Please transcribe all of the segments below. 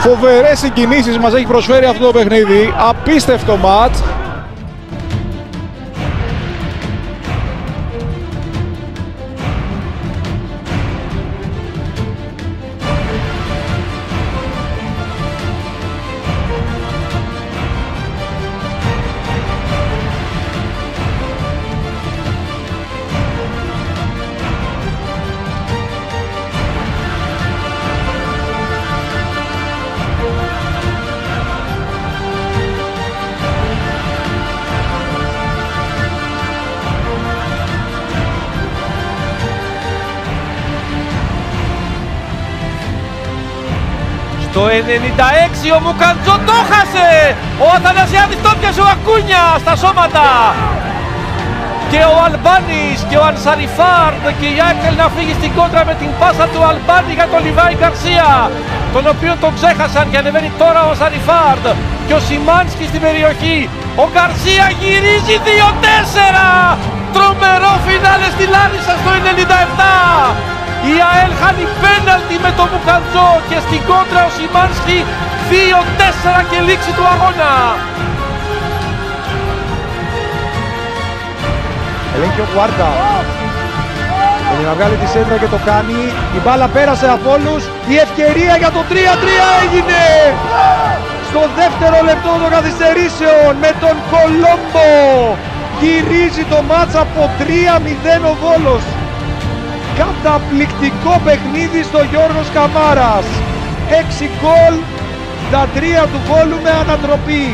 Φοβερές συγκινήσεις μας έχει προσφέρει αυτό το παιχνίδι. Απίστευτο μάτς. Το 96 ο Μουκαντζό το χάσε! Ο Αθανασιάδης το πιάσε ο Ακούνια στα σώματα! Και ο Αλμπάνης και ο Ανσαριφάρντ και η ΑΕΚ θέλει να φύγει στην κόντρα με την πάσα του Αλμπάνη για τον Λιβάη Γκαρσία, τον οποίο τον ξέχασαν και ανεβαίνει τώρα ο Ανσαριφάρντ και ο Σιμάνσκι στην περιοχή. Ο Γκαρσία γυρίζει 2-4! Τρομερό φινάλε στη Λάρισα στο 97! Η ΑΕΛ χάνει πέναλτι με τον Μουκαντζό και στην κόντρα ο Σιμάνσκι 2-4 και λήξη του αγώνα. Ελέγχει ο Κουάρτα. Θέλει να βγάλει τη σέντρα και το κάνει. Η μπάλα πέρασε από όλους. Η ευκαιρία για το 3-3 έγινε. Στο δεύτερο λεπτό των καθυστερήσεων με τον Κολόμπο. Γυρίζει το μάτς από 3-0 ο Βόλος. Καταπληκτικό παιχνίδι στο Γιώργος Καμάρας. 6 γκολ, τα 3 του Βόλου με ανατροπή.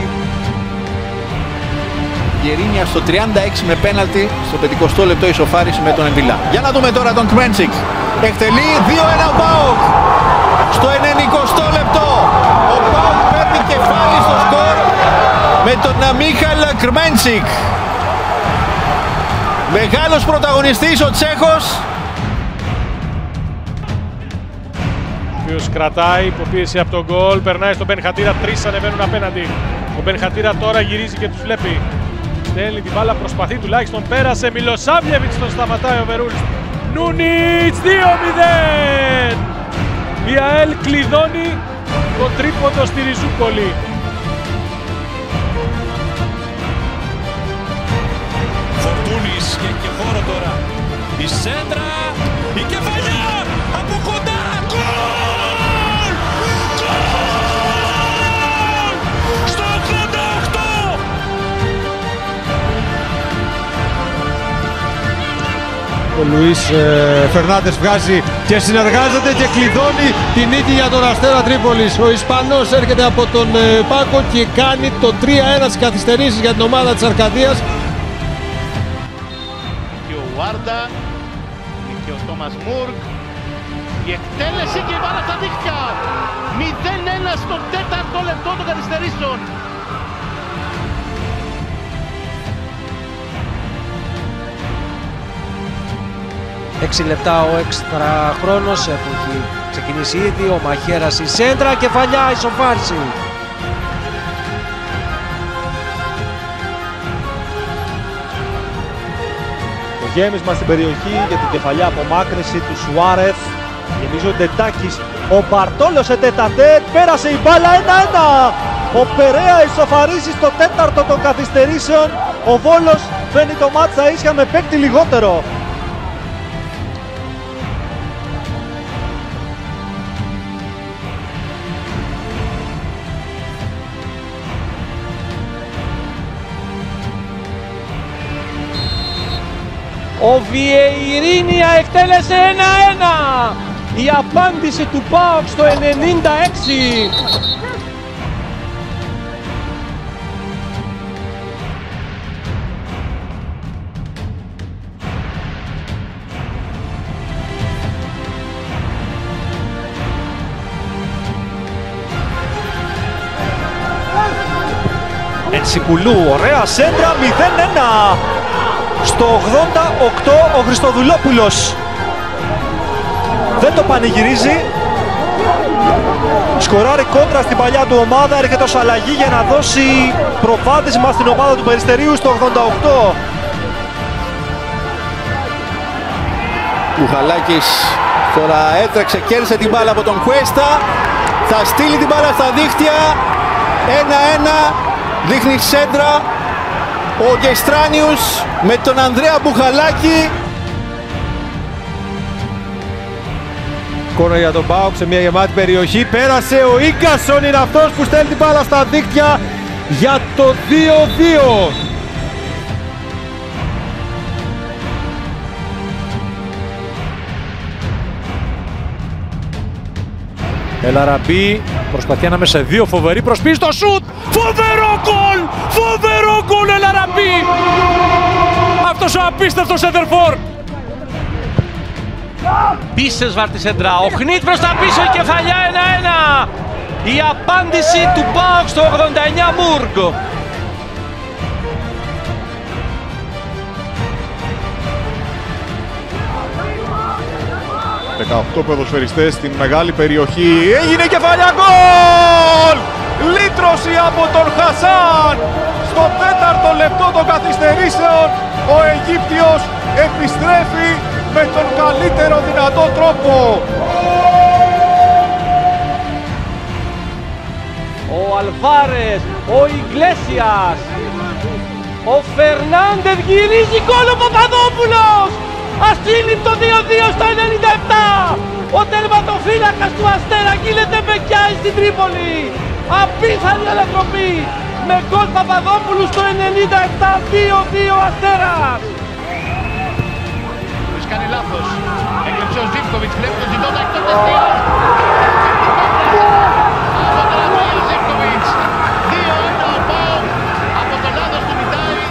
Γερίνια στο 36 με πέναλτι, στο 50 λεπτό ισοφάριση με τον Εμβιλά. Για να δούμε τώρα τον Κρμέντσικ. Εκτελεί 2-1 ο ΠΑΟΚ. Στο 90 λεπτό ο ΠΑΟΚ παίρνει κεφάλι στο σκορ με τον Μίχαλ Κρμέντσικ. Μεγάλος πρωταγωνιστής ο Τσέχος. Ο οποίος κρατάει υποπίεση από τον γκολ, περνάει στον Μπενχατήρα, 3 ανεβαίνουν απέναντι. Ο Μπενχατήρα τώρα γυρίζει και τους βλέπει. Στέλνει την μπάλα, προσπαθεί τουλάχιστον, πέρασε. Μιλοσάβιεβιτς τον σταματάει ο Βερούλς. Νούνιτς 2-0! Η ΑΕΛ κλειδώνει το τρίποντο στη Ριζούπολη. Φορτούνης και έχει χώρο τώρα. Η σέντρα, η κεφαλιά από κοντά. Γκολ! Γκολ! Στο 88! Ο Λουίς Φερνάντες βγάζει και συνεργάζεται και κλειδώνει την νίκη για τον Αστέρα Τρίπολης. Ο Ισπανός έρχεται από τον Πάκο και κάνει το 3-1 στις καθυστερήσεις για την ομάδα της Αρκαδίας. Και ο Βάρντα και ο Τόμας Μουρκ. Η εκτέλεση και η μπάλα στα δίχτυα. 0-1 στο 4ο λεπτό των καθυστερήσεων. Έξι λεπτά ο έξτρα χρόνος που έχει ξεκινήσει ήδη. Ο Μαχαίρας η σέντρα, κεφαλιά, ισοφάριση. Το γέμισμα στην περιοχή για την κεφαλιά απομάκρυνση του Σουάρεθ. Γεμίζει ο Ντετάκης. Ο Μπαρτόλος σε τετατέτ, πέρασε η μπάλα 1-1. Ο Περέα ισοφαρίζει στο 4ο των καθυστερήσεων. Ο Βόλος φαίνει το μάτς στα ίσια με παίκτη λιγότερο. Ο Βιεϊρίνια εκτέλεσε 1-1. Η απάντηση του ΠΑΟΚ στο 96. Ενσικουλού, ωραία σέντρα, 0-1. Στο 88 ο Χριστοδουλόπουλος δεν το πανηγυρίζει. Σκοράρει κόντρα στην παλιά του ομάδα, έρχεται ως αλλαγή για να δώσει προβάδισμα στην ομάδα του Περιστερίου στο 88. Κουχαλάκης τώρα έτρεξε, κέρδισε την μπάλα από τον Κουέστα. Θα στείλει την μπάλα στα δίχτυα. 1-1. Δείχνει σέντρα ο Γεστράνιους με τον Ανδρέα Μπουχαλάκη. Κόρνερ για τον ΠΑΟΚ σε μια γεμάτη περιοχή. Πέρασε ο Ίγκασον, είναι αυτός που στέλνει την μπάλα στα δίκτυα για το 2-2. Ελαραμπή προσπαθεί ανάμεσα σε δύο, φοβερή προσποίηση στο σουτ. Φοβερό γκολ! Φοβερό γκολ Ελαραμπή! Αυτός ο απίστευτος σεντερφόρ. Πίσες Βαρτισέντρα, ο Χνίτ προς τα πίσω, η κεφαλιά 1-1. Η απάντηση του ΠΑΟΚ στο 89 Μουργκ. 18 ποδοσφαιριστές στην μεγάλη περιοχή. Έγινε κεφαλιά, γκολ! Λύτρωση από τον Χασάν. Στο 4ο λεπτό των καθυστερήσεων ο Αιγύπτιος επιστρέφει με τον καλύτερο δυνατό τρόπο. Ο Αλβάρες, ο Ιγκλέσιας, ο Φερνάντες γυρίζει γκολ, ο Παπαδόπουλος! Ασύλληπτο 2-2 στο 97! Ο τερματοφύλακας του Αστέρα γίνεται μπεκιάι στην Τρίπολη! Απίθανη ανατροπή! Με γκολ Παπαδόπουλου στο 97, 2-2 Αστέρας! Τους κάνει λάθος. Έκλεψε ο Ζίβκοβιτς, βλέπει τον Ζητώνα εκτός τεστίας. Από τον Ανδρέα Ζίβκοβιτς. 2-1 ο ΠΑΟΚ. Από το λάθος του Μιτάη.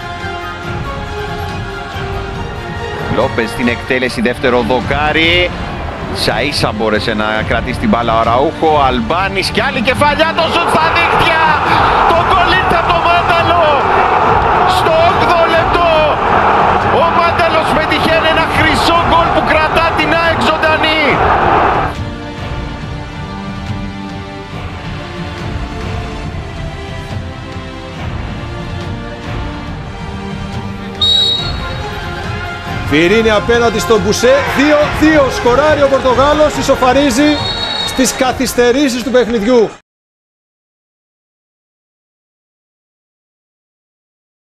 Λόπες στην εκτέλεση, δεύτερο δοκάρι. Σαΐσα μπόρεσε να κρατήσει την μπάλα ο Ραούχο. Αλμπάνης και άλλη κεφαλιά, το σουτ στα δίκτυα. Το γκολ ήρθε από το Μάνταλο. Στο 8ο λεπτό ο Μάνταλος πετυχαίνει ένα χρυσό γκολ που κρατά την ΑΕΚ ζωντανή. Βιερίνη απέναντι στον Μπουσέ, 2-2 σκοράρει ο Πορτογάλος, ισοφαρίζει στις καθυστερήσεις του παιχνιδιού.